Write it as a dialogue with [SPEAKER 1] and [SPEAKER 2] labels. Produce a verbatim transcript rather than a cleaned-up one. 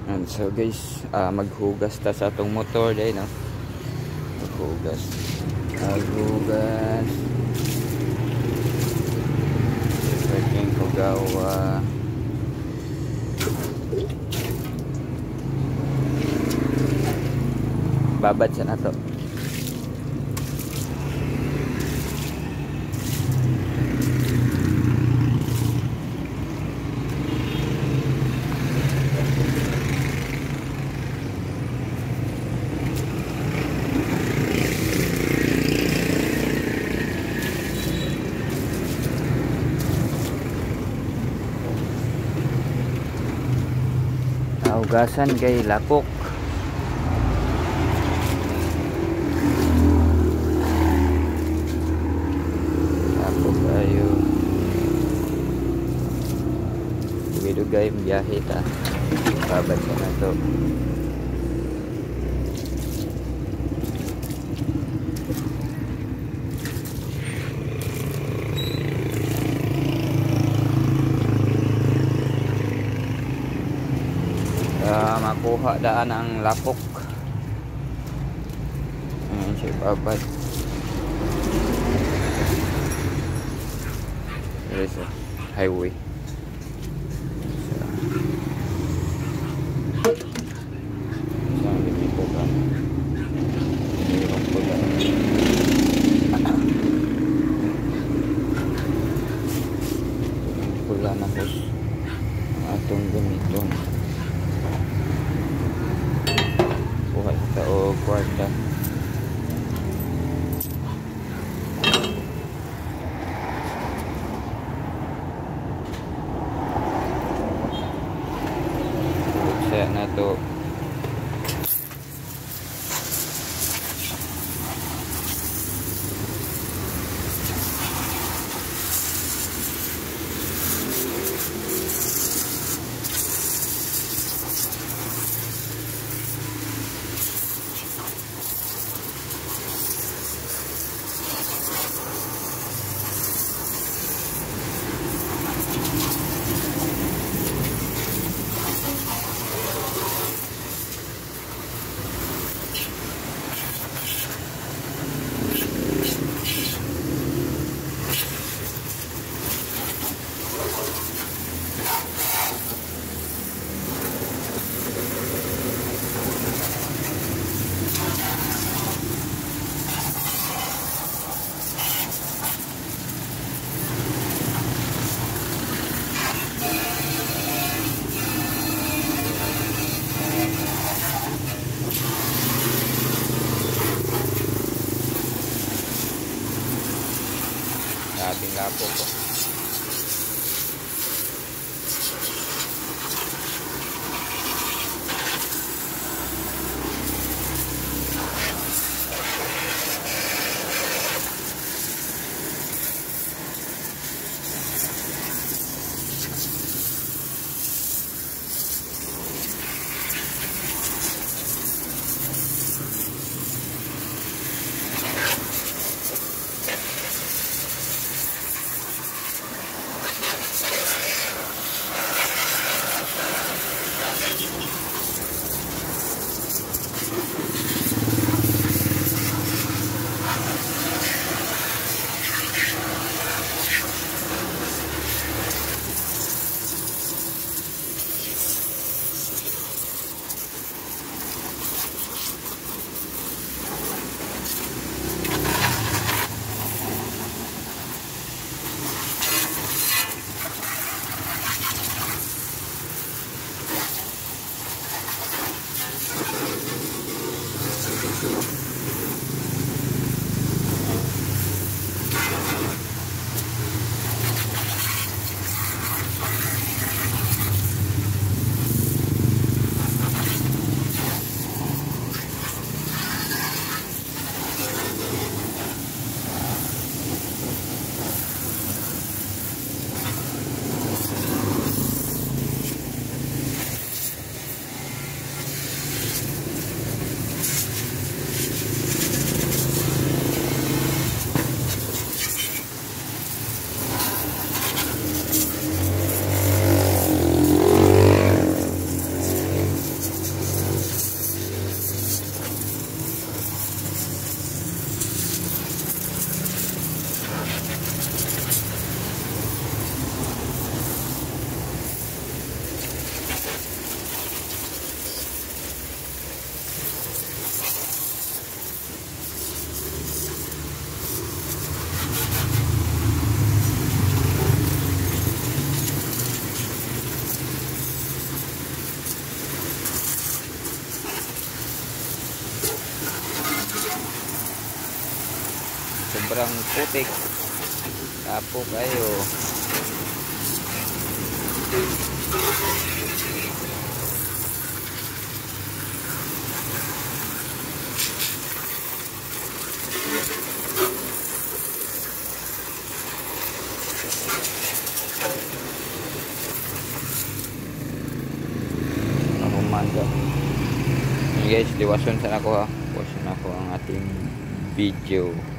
[SPEAKER 1] And so guys, uh, maghugas ta sa atong motor day, no? Maghugas. Maghugas. Pwedeng ko gawa. Babad sa nato. Hugasan kay lapok. Lapok ayo. Dugay-dugay biyahe ta. Babad sa nato. Uh, makuha daan ang lapok. Ayan siya babad. There is a highway. So, saan dito ka? Mayroon po lang. Pula na po atong gamiton. Kuha o kwarta. Buksan na to. Ating lapok po. sobrang putik. Tapo kayo. Umaga. Guys, liwason sa ako ha. Push na ako ang ating video.